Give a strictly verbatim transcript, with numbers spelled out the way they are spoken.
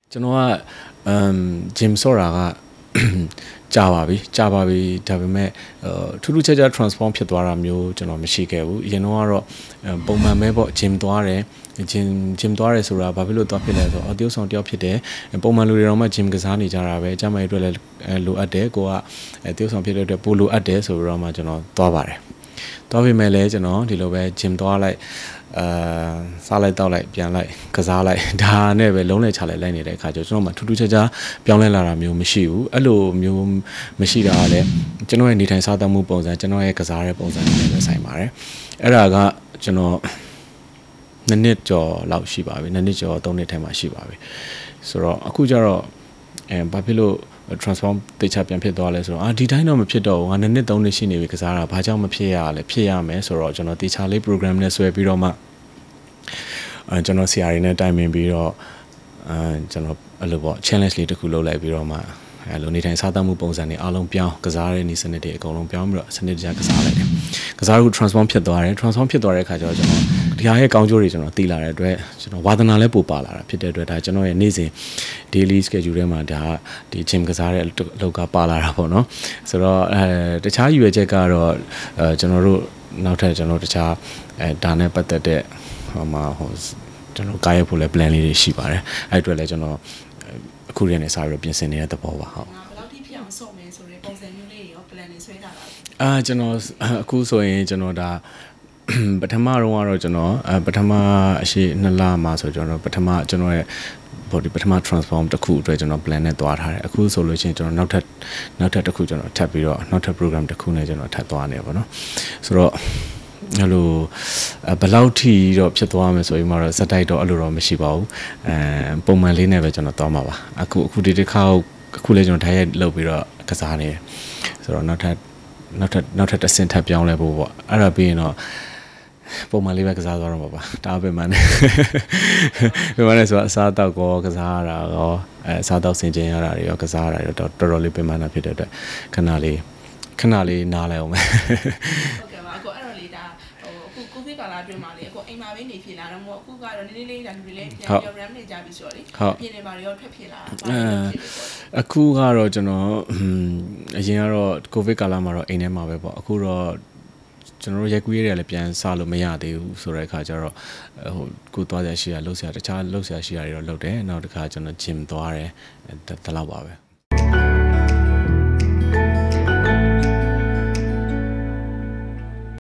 ကျွန်တော်ကအမ်ဂျင်ဆော့တာကကြာပါပြီကြာပါပြီဒါပေမဲ့ထူးထူးခြားခြား transform ဖြစ်သွားတာမျိုးကျွန်တော်မရှိခဲ့ဘူးအရင်တော့ကတော့ပုံမှန်ပဲပေါ့ဂျင်သွားတယ်ဂျင်ဂျင်သွားတယ်ဆိုတာဘာဖြစ်လို့သွားဖြစ်လဲဆိုတော့အtiêuဆောင်တယောက်ဖြစ်တယ်ပုံမှန်လူတွေတော့မှဂျင်ကစားနေကြတာပဲအကြမ်းမိုက်အတွက်လည်းလိုအပ်တယ်ကိုကအtiêuဆောင်ဖြစ်တဲ့အတွက်ပိုလိုအပ်တယ်ဆိုပြီးတော့မှကျွန်တော်သွားပါတယ်သွားပြီမဲ့လည်းကျွန်တော်ဒီလိုပဲဂျင်သွားလိုက်အာစားလိုက်တောက်လိုက်ပြန်လိုက်ကစားလိုက်ဒါနဲ့ပဲလုံးလဲချလိုက်လိုက်နေတဲ့အခါကျကျွန်တော်မှထူးထူးခြားခြားပြောင်းလဲလာတာမျိုးမရှိဘူးအဲ့လိုမျိုးမရှိတာကလည်းကျွန်တော်ရဲ့နေထိုင်စားသောက်မှုပုံစံကျွန်တော်ရဲ့ကစားတဲ့ပုံစံနဲ့ပဲဆိုင်ပါတယ်အဲ့ဒါကကျွန်တော်နှစ်နှစ်ကျော်လောက်ရှိပါပြီနှစ်နှစ်ကျော်သုံးနှစ်ထဲမှာရှိပါပြီဆိုတော့အခုကျတော့အဲဘာဖြစ်လို့ transform တေချာပြန်ဖြစ်သွားလဲဆိုတော့အာဒီတိုင်းတော့မဖြစ်တော့ဘူးငါနှစ်နှစ်သုံးနှစ်ရှိနေပြီကစားတာဘာကြောင့်မဖြစ်ရလဲဖြစ်ရမယ်ဆိုတော့ကျွန်တော်တေချာလေး program နဲ့ဆွဲပြီးတော့မှအဲကျွန်တော် C R နဲ့တိုင်ပင်ပြီးတော့အဲကျွန်တော်အဲ့လိုပေါ့ challenge လေးတစ်ခုလုပ်လိုက်ပြီးတော့မှအဲ့လိုနေထိုင်စားသောက်မှုပုံစံတွေအားလုံးပြောင်းကစားတဲ့နေစနစ်တွေအကုန်လုံးပြောင်းပြီးတော့စနစ်တကျကစားလိုက်တယ်ကစားလို့ transform ဖြစ်သွားတယ် transform ဖြစ်သွားတဲ့အခါကျတော့ကျွန်တော်ဒီဟာရဲ့ကောင်းကျိုးတွေကျွန်တော်သိလာတဲ့အတွက်ကျွန်တော်ဝါသနာလည်းပိုပါလာတာဖြစ်တဲ့အတွက်ဒါကျွန်တော်ရဲ့နေ့စဉ် daily schedule ထဲမှာဒါဒီ gym ကစားတဲ့အလုပ်ကပါလာတာပေါ့နော်ဆိုတော့အဲတခြားရွေချက်ကတော့အဲကျွန်တော်တို့နောက်ထပ်ကျွန်တော်တခြားအဲဒါနဲ့ပတ်သက်တဲ့ဟိုမှာဟိုကျွန်တော်ကားရဖို့လည်း plan လေးတွေရှိပါတယ်အဲ့အတွက်လည်းကျွန်တော်အခုရနေစားပြီးပြင်ဆင်နေတဲ့သဘောပါဟုတ်ဘယ်လောက်ထိဖြစ်အောင်ဆော့မယ်ဆိုတဲ့ပုံစံမျိုးလေးတွေရော plan တွေဆွဲထားတာအာကျွန်တော်အခုဆိုရင်ကျွန်တော်ဒါပထမတော့ကတော့ကျွန်တော်ပထမအရှိနှစ်လမှာဆိုကျွန်တော်ပထမကျွန်တော်ရဲ့ body ပထမ transform တစ်ခုအတွက်ကျွန်တော် plan နဲ့သွားထားတယ်အခုဆိုလို့ရှိရင်ကျွန်တော်နောက်ထပ်နောက်ထပ်တစ်ခုကျွန်တော်ထပ်ပြီးတော့နောက်ထပ် program တစ်ခုနဲ့ကျွန်တော်ထပ်သွားနေပါတော့ဆိုတော့အဲ့လိုဘယ်လောက်ထိတော့ဖြစ်သွားမယ်ဆိုရင်တော့စက်တိုက်တော့အဲ့လိုတော့မရှိပါဘူးအဲပုံမှန်လေးနဲ့ပဲကျွန်တော်သွားမှာပါအခုအခုဒီတစ်ခါအခုလည်းကျွန်တော် diet လုပ်ပြီးတော့ကစားနေတယ်ဆိုတော့နောက်ထပ်နောက်ထပ်နောက်ထပ်တစ်ဆင့်ထပ်ပြောင်းလဲဖို့ပေါ့အဲ့ဒါပြီးရင်တော့ပုံမှန်လေးပဲကစားသွားတော့မှာပါဒါပဲမှန်းတယ်ပဲမှန်းတယ်ဆိုတော့အစားတောက်ကောကစားရတာရောအဲအစားတောက်ဆင်ကျင်ရတာတွေရောကစားရတာရောတော်တော်လေးပဲမှန်းတာဖြစ်တဲ့အတွက်ခဏလေးခဏလေးနားလိုက်အောင်မယ်ဟုတ်ကဲ့ပါအခုအဲ့တော့လေဒါဟိုအခုကိုဗစ်ကာလအတွင်းမှာလေအခုအိမ်မှာပဲနေဖြစ်လာတော့မို့အခုကတော့နည်းနည်းလေးဒါလူတွေလည်းပြန်ပြော ram နေကြပြီဆိုတော့လေပြင်နေပါရောထွက်ဖြစ်လာအခုကတော့ကျွန်တော်အရင်ကတော့ကိုဗစ်ကာလမှာတော့အိမ်ထဲမှာပဲပေါ့အခုတော့ကျွန်တော်တို့ရိုက်ကူးရတဲ့လည်းပြန်စလို့မရသေးဘူးဆိုတဲ့အခါကျတော့ဟိုကိုသွားရရှိရလှုပ်ရှားတခြားလှုပ်ရှားရှိရတွေတော့လှုပ်တယ်နောက်တစ်ခါကျွန်တော် gym သွားတယ်ဒါလောက်ပါပဲ